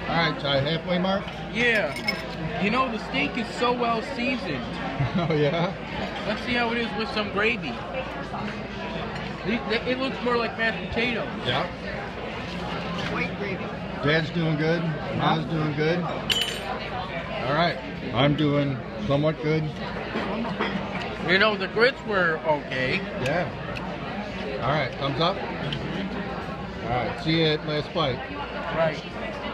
right, Ty, halfway mark? Yeah. You know, the steak is so well seasoned. Oh, yeah? Let's see how it is with some gravy. It looks more like mashed potatoes. Yeah. White gravy. Dad's doing good. Ma's doing good. All right. I'm doing somewhat good. You know, the grits were okay. Yeah. All right. Thumbs up. All right. See you at last bite. Right.